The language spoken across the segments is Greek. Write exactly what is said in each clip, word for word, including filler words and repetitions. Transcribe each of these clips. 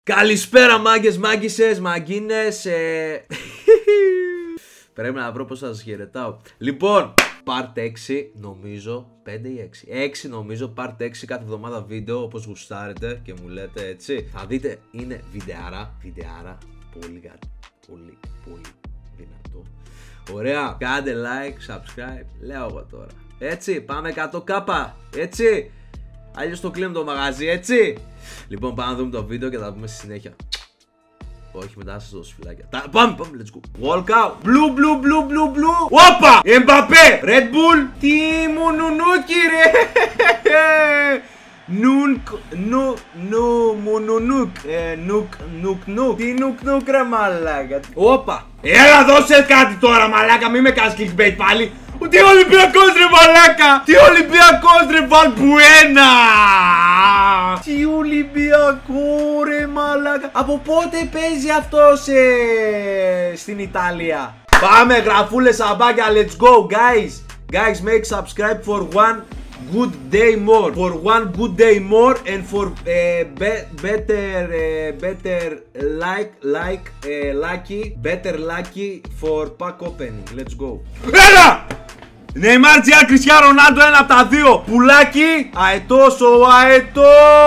Καλησπέρα μάγκες, μάγκισσες, μαγκίνες. ε... Πρέπει να βρω πως θα σας χαιρετάω. Λοιπόν, part έξι νομίζω, πέντε ή έξι. έξι νομίζω, part έξι κάθε εβδομάδα βίντεο όπως γουστάρετε και μου λέτε έτσι. Θα δείτε, είναι βιντεάρα, βιντεάρα, πολύ κάτι, πολύ, πολύ δυνατό. Ωραία, κάντε like, subscribe, λέω εγώ τώρα. Έτσι, πάμε εκατό κάπα, έτσι. Αλλιώς το κλείνουμε το μαγαζί, έτσι. Λοιπόν, πάμε να δούμε το βίντεο και θα πούμε στη συνέχεια. Όχι, μετά θα σας δώσω φυλάκια. Τα... Πάμε, πάμε, let's go. Walk out. Blue, blue, blue, blue, blue. Όπα! Εμπαπέ! Red Bull. Τι μου νουνούκι ρε. Νουκ, νου, νου, μου νουνούκ. Νουκ, νουκ, νουκ. Τι νουκ, νουκ ρε μαλάκα. Όπα! Έλα δώσε κάτι τώρα μαλάκα, μη με κάνεις clickbait πάλι. Τι Ολυμπιακός ρε μαλάκα! Τι Ολυμπιακός ρε Βαλμπουένα! Τι Ολυμπιακό ρε μαλάκα! Από πότε παίζει αυτός ε, στην Ιταλία? Πάμε γραφούλες σαμπάκια, let's go guys! Guys, make subscribe for one good day more. For one good day more and for uh, be better uh, better like like uh, lucky better lucky for pack opening. Let's go. Έλα! Νεϊμάρ Τζιάν Κριστιάνο Ρονάλντο, ένα από τα δύο. Πουλάκι, αετός ο αετός.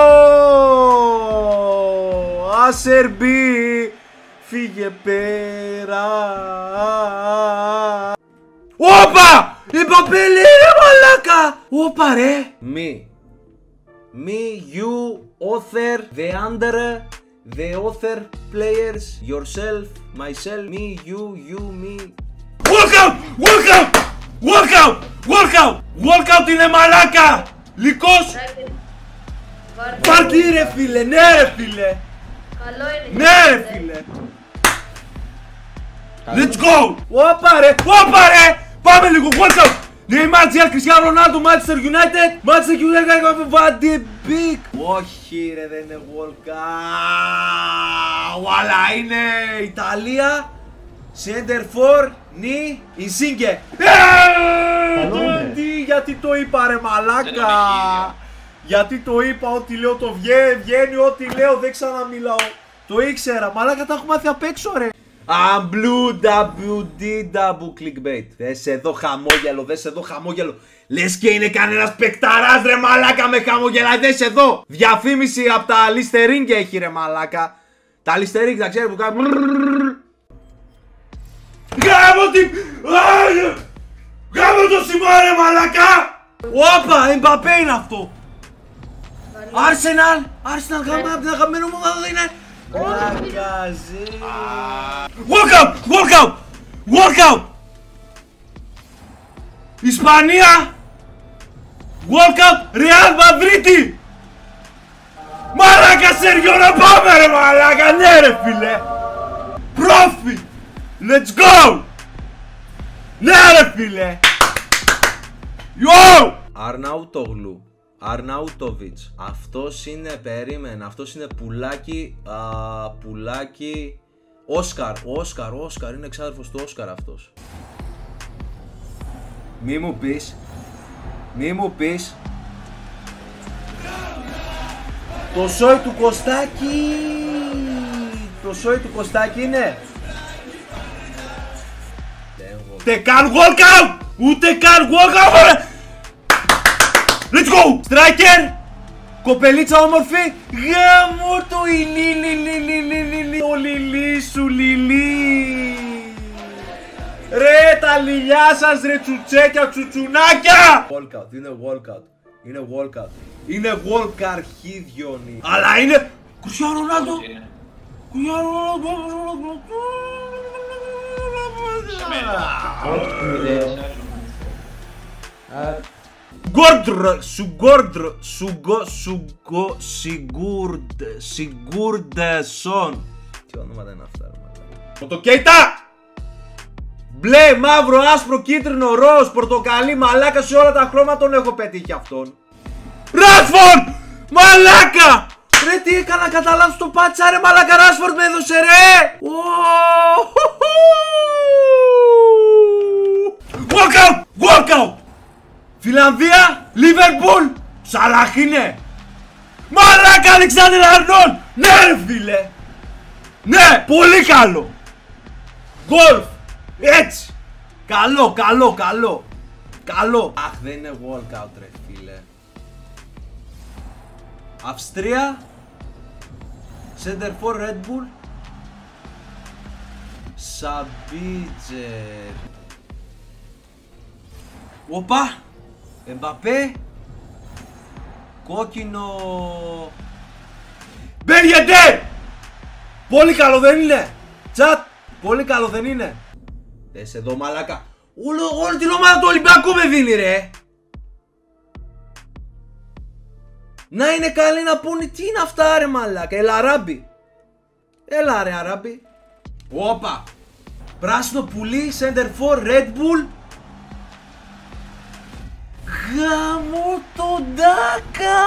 Ασερμπί, φύγε πέρα. Όπα! Εμπαπέ λέει ρε μαλάκα. Όπα ρε. Me. Me, you, author, the under, the author, players, yourself, myself, me, you, you, me. Welcome! Welcome! Workout! Workout! Workout είναι μαλάκα! Λυκός! Πάρτι ρε φίλε! Ναι ρε φίλε! Καλό είναι! Ναι ρε φίλε! Let's go! Όπα ρε! Όπα ρε! Πάμε λίγο! Workout! Νεϊμάρ Τζιάν Κριστιάνο Ρονάλντο, Manchester United! Manchester United! Βάντε μπικ! Όχι ρε, δεν είναι workout! Αλλά είναι Ιταλία! Center for νι Ισίνκε. Τι, γιατί το είπα ρε μαλάκα. Γιατί το είπα, ό,τι λέω το βγαίνει, ό,τι λέω δεν ξαναμιλάω. Το ήξερα, μαλάκα τα έχω μάθει απ' έξω ρε. I'm blue double D double clickbait. Δες εδώ χαμόγελο, δες εδώ χαμόγελο. Λες και είναι κανένας παικταράς ρε μαλάκα με χαμογελάει, δες εδώ. Διαφήμιση από τα Listerine και έχει ρε μαλάκα. Τα Listerine τα ξέρει που κάνουν. Γάμω την... Γάμω το σημάδι μαλακά! Όπα, Εμπαπέ είναι αυτό! Arsenal! Arsenal γάμω από την αγαπημένη μου ομάδα είναι... Μαγκαζί... Workout! Workout! Workout! Ισπανία! Workout! Real Madrid! Μαλάκα Σέργιο να πάμε ρε μαλάκα! Ναι ρε φίλε! Πρόφι! Let's go! Ναι ρε φίλε! Yo! Αρναούτογλου, Αρναούτοβιτς. Αυτός είναι, περίμενε, αυτός είναι πουλάκι, α, πουλάκι, Όσκαρ, Όσκαρ, Όσκαρ, είναι εξάδελφος του Όσκαρ αυτός. Μη μου πεις, μη μου πεις. Το σόι του Κωστάκη, το σόι του Κωστάκη είναι. Ούτε καν workout! Ούτε καν workout! Let's go! Striker! Κοπελίτσα όμορφη! Γάμο το ηλίλιλιλιλιλιλι. Το λιλί σου λιλί! Ρε τα λιλιά σας ρε τσουτσέκια τσουτσουνάκια! Workout, είναι workout. Είναι workout. Είναι work αρχίδιονι. Αλλά είναι... Κριστιάνο Ρονάλντο! Κριστιάνο Ρονάλντο! Γκόρντρ, σουγκόρντρ, σουγκο, σουγκο, σιγκούρντ, σιγκούρντεσον. Τι ονόματα είναι αυτά ρε μαλάκα. Το Κέιτα! Μπλε, μαύρο, άσπρο, κίτρινο, ροζ, πορτοκαλί, μαλάκα σε όλα τα χρώματα τον έχω πετύχει αυτόν. Ράσφορντ! Μαλάκα! Ρε τι έκανα κατά λάθος το πάτσα ρε μαλάκα, Ράσφορντ με έδωσε ρε! Workout! Workout! Φιλανδία! Λίβερπουλ! Σαλάχ είναι! Μαλάκα Αλεξάνδρ Αρνόλντ! Ναι ρε φίλε! Ναι! Πολύ καλό! Γκολφ! Έτσι! Καλό, καλό, καλό! Καλό! Αχ, δεν είναι walkout ρε φίλε. Αυστρία. Center for Red Bull. Σαμπίτζερ. Οπα! Εμπαπέ. Κόκκινο. Μπέριεντε! Πολύ καλό δεν είναι! Τσατ! Πολύ καλό δεν είναι! Δες εδώ μαλάκα. Όλο, όλη την ομάδα του Ολυμπιακού με δίνει ρε. Να είναι καλή να πούνε τι είναι αυτά ρε μαλάκα. Έλα Αράμπι. Έλα ρε Αράμπι. Όπα. Πράσινο πουλί. Center for Red Bull. Γάμο τον Ντάκα.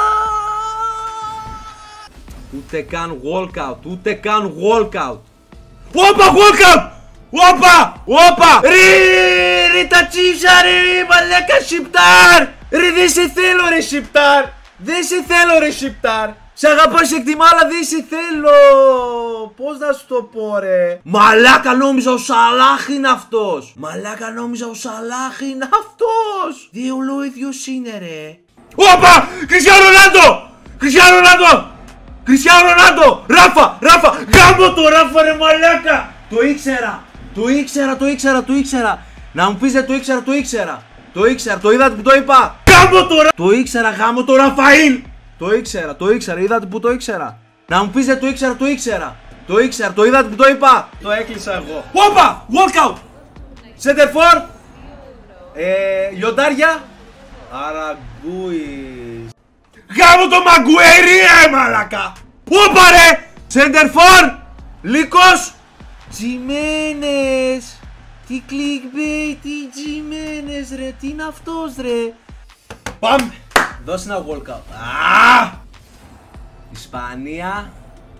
Ούτε καν walkout. Ούτε καν walkout. Όπα, walkout! Όπα! Όπα! Ρε, ρε τα τσίψα ρε μαλάκα Σιπτάρ. Ρε δεν σε θέλω ρε Σιπτάρ. Δεν σε θέλω ρε Σιπτάρ. Σ' αγαπώ, σε εκτιμώ, αλλά δεν σε θέλω. Πώς να σου το πω ρε. Μαλάκα νόμιζα ο Σαλάχ είναι αυτός. Μαλάκα νόμιζα ο Σαλάχ είναι αυτός. Δύο ο ίδιος είναι ρε. Όπα! Κριστιάνο Ρονάλντο! Κριστιάνο Ρονάλντο! Κριστιάνο Ρονάλντο! Ράφα! Ράφα! Γάμο το Ράφα ρε μαλάκα! Το ήξερα. Το ήξερα, το ήξερα, το ήξερα. Να μου πεις δεν το ήξερα, το ήξερα. Το ήξερα, το είδατε που το είπα. Γάμο το Ρα... Το ήξερα, γάμο το Ραφαήλ. Το ήξερα, το ήξερα, είδατε που το ήξερα. Να μου πεις δεν το ήξερα, το ήξερα. Το ήξερα, το είδατε που το είπα. Το έκλεισα εγώ. Όπα! Walkout! Center for. Ε, λιοντάρια. Αραγκούις. Γάμο το Μαγκουέρι ρε μαλάκα! Όπα ρε! Center for. Λίκος. Τζιμένες. Τι clickbait, τι Τζιμένες ρε. Τι είναι αυτός ρε. Πάμε! Δώσε ένα walkout. Α! Ισπανία.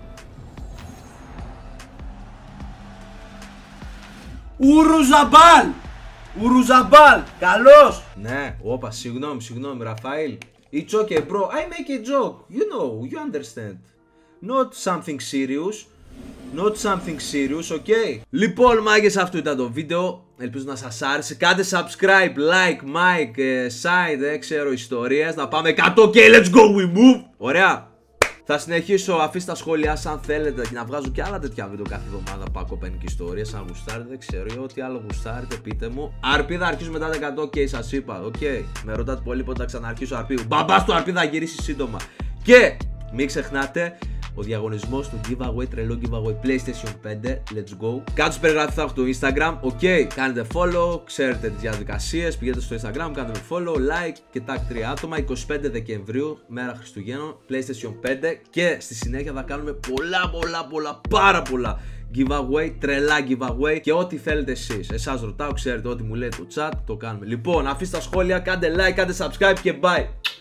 Ουρουζαμπάλ! Ουρουζαμπάλ! Καλός! Ναι, όπα, συγγνώμη, συγγνώμη, Ραφαήλ. It's okay, bro. I make a joke. You know, you understand. Not something serious. Not something serious, okay. Λοιπόν, μάγκες, αυτό ήταν το βίντεο. Ελπίζω να σας άρεσε. Κάντε subscribe, like, Mike, side, δεν ξέρω, ιστορίες. Να πάμε εκατό και let's go, we move. Ωραία. Θα συνεχίσω, αφήστε τα σχόλιά σας αν θέλετε και να βγάζω και άλλα τέτοια βίντεο κάθε εβδομάδα. Πάκο πενική ιστορίες, αν γουστάρετε, δεν ξέρω, ή ό,τι άλλο γουστάρετε, πείτε μου. Αρπίδα αρχίζουμε μετά τα εκατό και σας είπα, οκ. Okay. Με ρωτάτε πολύ πότε θα ξαναρχίσω αρπίδου. Μπαμπάς του αρπίδα θα γυρίσει σύντομα. Και μην ξεχνάτε ο διαγωνισμός του giveaway, τρελό giveaway PlayStation πέντε, let's go. Κάτω στην περιγραφή θα έχω το Instagram, ok, κάνετε follow, ξέρετε τις διαδικασίες, πηγαίνετε στο Instagram, κάντε με follow, like και tag τρία άτομα. είκοσι πέντε Δεκεμβρίου, μέρα Χριστουγέννων, PlayStation πέντε και στη συνέχεια θα κάνουμε πολλά πολλά πολλά πάρα πολλά giveaway, τρελά giveaway και ό,τι θέλετε εσείς. Εσάς ρωτάω, ξέρετε ό,τι μου λέει το chat, το κάνουμε. Λοιπόν, αφήστε τα σχόλια, κάντε like, κάντε subscribe και bye.